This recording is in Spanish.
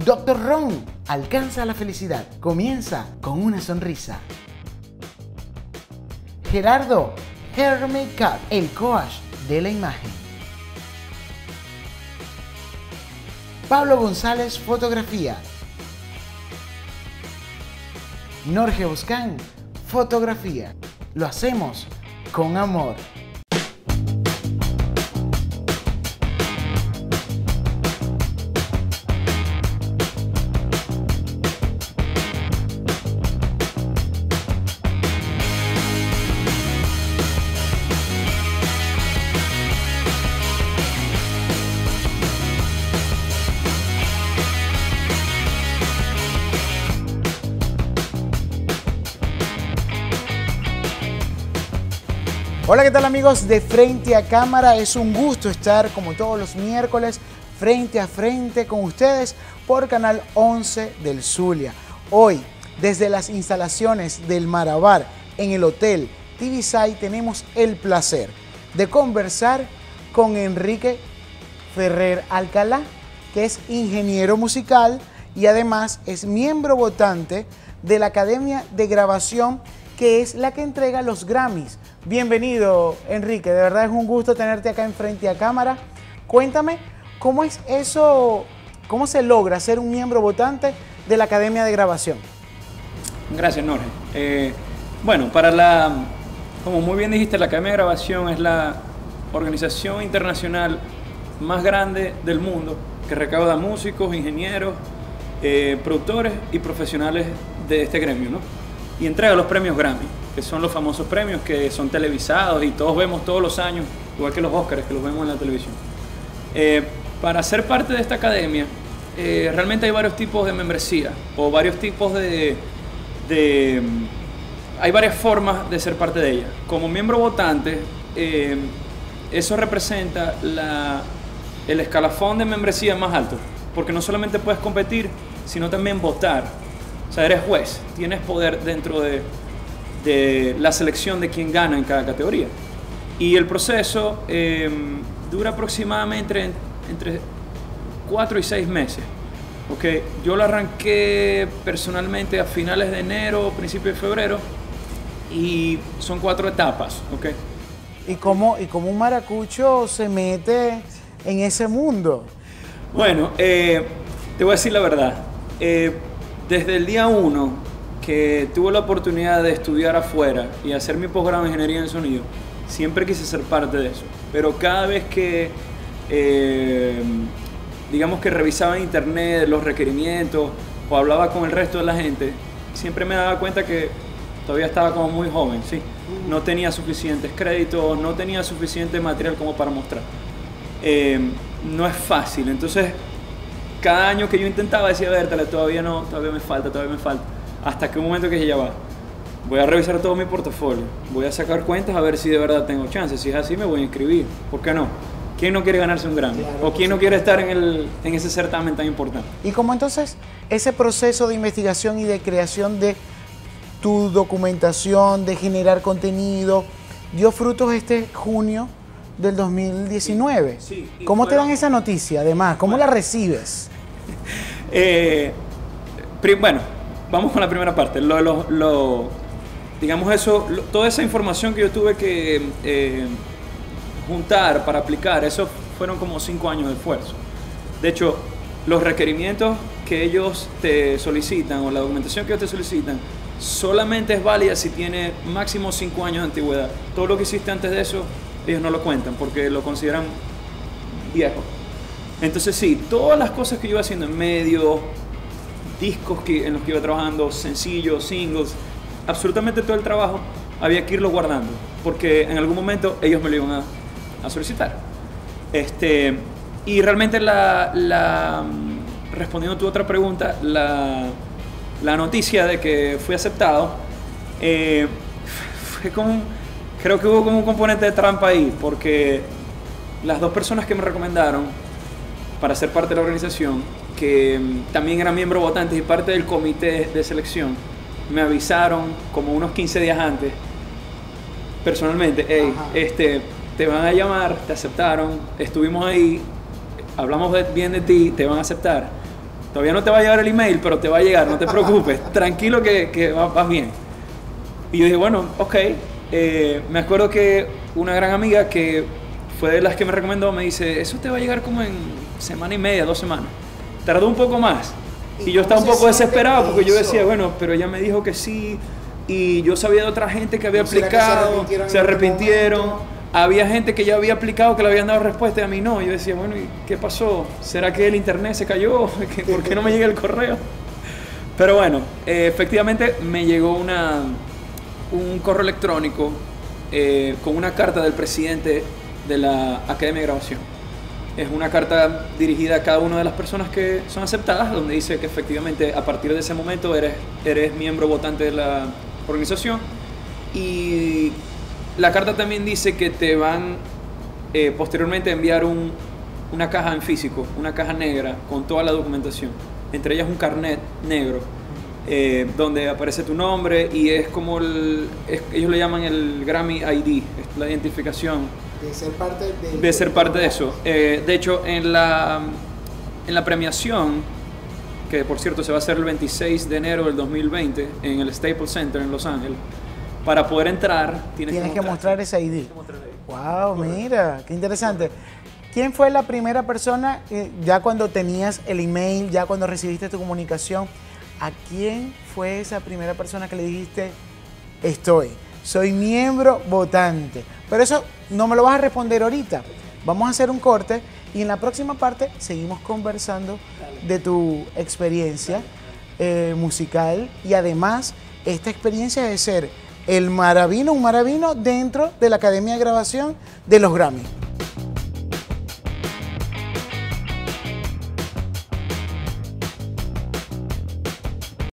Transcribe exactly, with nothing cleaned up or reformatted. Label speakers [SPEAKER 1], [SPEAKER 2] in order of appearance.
[SPEAKER 1] doctor Ron, alcanza la felicidad. Comienza con una sonrisa. Gerardo, Hair Makeup, el coach de la imagen. Pablo González, fotografía. Norge Buscán, fotografía. Lo hacemos con amor. Hola, ¿qué tal amigos de Frente a Cámara? Es un gusto estar como todos los miércoles frente a frente con ustedes por Canal once del Zulia. Hoy, desde las instalaciones del Marabar en el Hotel Tibisay, tenemos el placer de conversar con Enrique Ferrer Alcalá, que es ingeniero musical y además es miembro votante de la Academia de Grabación, que es la que entrega los Grammys. Bienvenido, Enrique, de verdad es un gusto tenerte acá en Frente a Cámara. Cuéntame, ¿cómo es eso, cómo se logra ser un miembro votante de la Academia de Grabación?
[SPEAKER 2] Gracias, Norge. Eh, bueno, para la, como muy bien dijiste, la Academia de Grabación es la organización internacional más grande del mundo que recauda músicos, ingenieros, eh, productores y profesionales de este gremio, ¿no? Y entrega los premios Grammy, que son los famosos premios que son televisados y todos vemos todos los años, igual que los Óscares, que los vemos en la televisión. Eh, para ser parte de esta academia, eh, realmente hay varios tipos de membresía, o varios tipos de, de... Hay varias formas de ser parte de ella. Como miembro votante, eh, eso representa la, el escalafón de membresía más alto, porque no solamente puedes competir, sino también votar. O sea, eres juez, tienes poder dentro de, de la selección de quién gana en cada categoría. Y el proceso eh, dura aproximadamente entre, entre cuatro y seis meses. Okay. Yo lo arranqué personalmente a finales de enero, principios de febrero, y son cuatro etapas. Okay.
[SPEAKER 1] ¿Y cómo, y cómo un maracucho se mete en ese mundo?
[SPEAKER 2] Bueno, eh, te voy a decir la verdad. Eh, Desde el día uno que tuve la oportunidad de estudiar afuera y hacer mi posgrado en Ingeniería en Sonido, siempre quise ser parte de eso. Pero cada vez que, eh, digamos que revisaba en internet los requerimientos o hablaba con el resto de la gente, siempre me daba cuenta que todavía estaba como muy joven, ¿sí? No tenía suficientes créditos, no tenía suficiente material como para mostrar. Eh, no es fácil, entonces... Cada año que yo intentaba decía, Bertale, todavía no, todavía me falta, todavía me falta. Hasta que un momento que ya va, voy a revisar todo mi portafolio, voy a sacar cuentas a ver si de verdad tengo chance. Si es así, me voy a inscribir. ¿Por qué no? ¿Quién no quiere ganarse un Grammy? Claro, ¿o quién no quiere estar en, el, en ese certamen tan importante?
[SPEAKER 1] Y como entonces ese proceso de investigación y de creación de tu documentación, de generar contenido, dio frutos este junio del dos mil diecinueve. Sí, sí, ¿Cómo te dan esa noticia, además? ¿Cómo bueno. la recibes?
[SPEAKER 2] eh, bueno, vamos con la primera parte. Lo, lo, lo, digamos eso, lo, toda esa información que yo tuve que eh, juntar para aplicar, eso fueron como cinco años de esfuerzo. De hecho, los requerimientos que ellos te solicitan o la documentación que ellos te solicitan solamente es válida si tiene máximo cinco años de antigüedad. Todo lo que hiciste antes de eso, ellos no lo cuentan porque lo consideran viejo. Entonces sí, todas las cosas que yo iba haciendo en medio, discos que, en los que iba trabajando, sencillos, singles, absolutamente todo el trabajo había que irlo guardando porque en algún momento ellos me lo iban a, a solicitar. Este, y realmente la, la, respondiendo a tu otra pregunta, la, la noticia de que fui aceptado eh, fue como, creo que hubo como un componente de trampa ahí, porque las dos personas que me recomendaron para ser parte de la organización, que también eran miembros votantes y parte del comité de selección, me avisaron como unos quince días antes, personalmente, hey, este, te van a llamar, te aceptaron, estuvimos ahí, hablamos de, bien de ti, te van a aceptar, todavía no te va a llegar el email, pero te va a llegar, no te preocupes, tranquilo que, que vas va bien. Y yo dije, bueno, ok. Eh, me acuerdo que una gran amiga que fue de las que me recomendó, me dice, eso te va a llegar como en semana y media, dos semanas. Tardó un poco más. Y, y yo estaba un poco desesperado porque yo decía, bueno, pero ella me dijo que sí. Y yo sabía de otra gente que había aplicado, se arrepintieron. Se arrepintieron. Había gente que ya había aplicado, que le habían dado respuesta y a mí no. Yo decía, bueno, ¿y qué pasó? ¿Será que el internet se cayó? ¿Por qué no me llega el correo? Pero bueno, eh, efectivamente me llegó una... un correo electrónico eh, con una carta del presidente de la Academia de Grabación. Es una carta dirigida a cada una de las personas que son aceptadas, donde dice que efectivamente a partir de ese momento eres, eres miembro votante de la organización. Y la carta también dice que te van eh, posteriormente a enviar un, una caja en físico, una caja negra con toda la documentación, entre ellas un carnet negro. Eh, donde aparece tu nombre y es como el, es, ellos le llaman el Grammy I D, es la identificación
[SPEAKER 1] de ser parte de,
[SPEAKER 2] de, ser parte de eso. Eh, de hecho, en la, en la premiación, que por cierto se va a hacer el veintiséis de enero del dos mil veinte en el Staples Center en Los Ángeles, para poder entrar tienes,
[SPEAKER 1] tienes que,
[SPEAKER 2] que
[SPEAKER 1] mostrar ese I D. Wow, mira, qué interesante. ¿Quién fue la primera persona, eh, ya cuando tenías el email, ya cuando recibiste tu comunicación? ¿A quién fue esa primera persona que le dijiste, estoy, soy miembro votante? Pero eso no me lo vas a responder ahorita. Vamos a hacer un corte y en la próxima parte seguimos conversando de tu experiencia eh, musical y además esta experiencia de ser el maravino, un maravino dentro de la Academia de Grabación de los Grammy.